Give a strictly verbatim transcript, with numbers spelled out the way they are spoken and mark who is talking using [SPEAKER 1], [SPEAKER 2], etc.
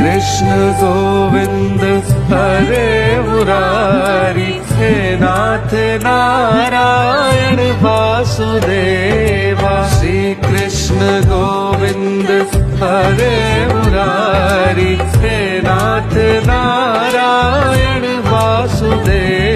[SPEAKER 1] Krishna Govind हरे Murari, हे नाथ Narayan Vasudeva. Shri Krishna Govind हरे Murari, हे नाथ Narayan Vasudeva.